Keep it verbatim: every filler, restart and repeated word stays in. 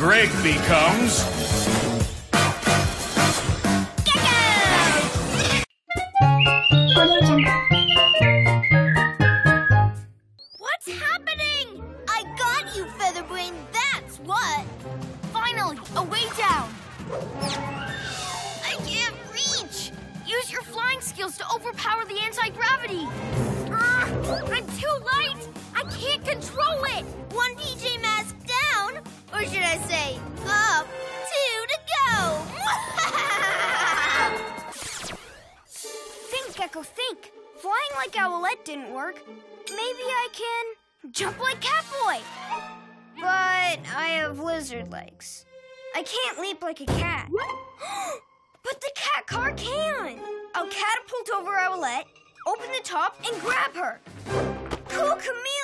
Greg becomes... What's happening? I got you, Featherbrain, that's what. Finally, a way down. I can't reach. Use your flying skills to overpower the anti-gravity. Ugh, I'm too light. I can't control it. One P J Mask down, or should I say, up, two to go. Think, Gecko, think. Flying like Owlette didn't work. Maybe I can jump like Catboy. But I have lizard legs. I can't leap like a cat. But the cat car can. I'll catapult over Owlette, open the top, and grab her. Cool chameleon!